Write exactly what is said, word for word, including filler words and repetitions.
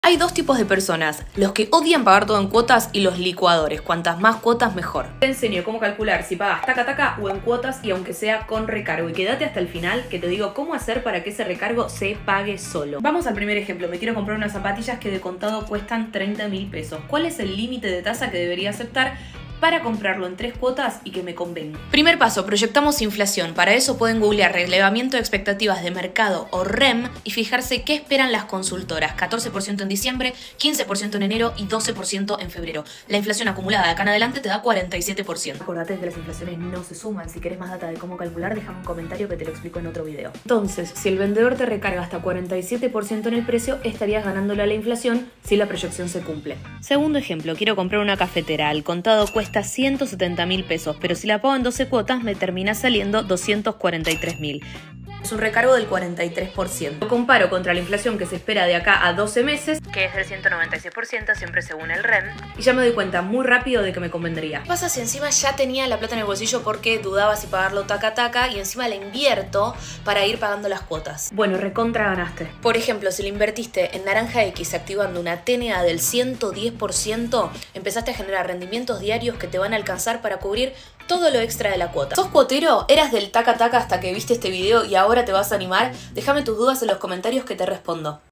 Hay dos tipos de personas, los que odian pagar todo en cuotas y los licuadores, cuantas más cuotas mejor. Te enseño cómo calcular si pagas taca taca o en cuotas y aunque sea con recargo. Y quédate hasta el final que te digo cómo hacer para que ese recargo se pague solo. Vamos al primer ejemplo, me quiero comprar unas zapatillas que de contado cuestan treinta mil pesos. ¿Cuál es el límite de tasa que debería aceptar para comprarlo en tres cuotas y que me convenga? Primer paso, proyectamos inflación. Para eso pueden googlear relevamiento de expectativas de mercado o R E M y fijarse qué esperan las consultoras. catorce por ciento en diciembre, quince por ciento en enero y doce por ciento en febrero. La inflación acumulada de acá en adelante te da cuarenta y siete por ciento. Acordate que las inflaciones no se suman. Si querés más data de cómo calcular, déjame un comentario que te lo explico en otro video. Entonces, si el vendedor te recarga hasta cuarenta y siete por ciento en el precio, estarías ganándole a la inflación si la proyección se cumple. Segundo ejemplo, quiero comprar una cafetera. Al contado cuesta ciento setenta mil pesos, pero si la pago en doce cuotas me termina saliendo doscientos cuarenta y tres mil. Es un recargo del cuarenta y tres por ciento. Lo comparo contra la inflación que se espera de acá a doce meses, que es del ciento noventa y seis por ciento, siempre según el R E M, y ya me doy cuenta muy rápido de que me convendría. ¿Qué pasa si encima ya tenía la plata en el bolsillo porque dudaba si pagarlo taca taca y encima la invierto para ir pagando las cuotas? Bueno, recontra ganaste. Por ejemplo, si le invertiste en Naranja X activando una T N A del ciento diez por ciento, empezaste a generar rendimientos diarios que te van a alcanzar para cubrir todo lo extra de la cuota. ¿Sos cuotero? ¿Eras del taca taca hasta que viste este video y ahora te vas a animar? Déjame tus dudas en los comentarios que te respondo.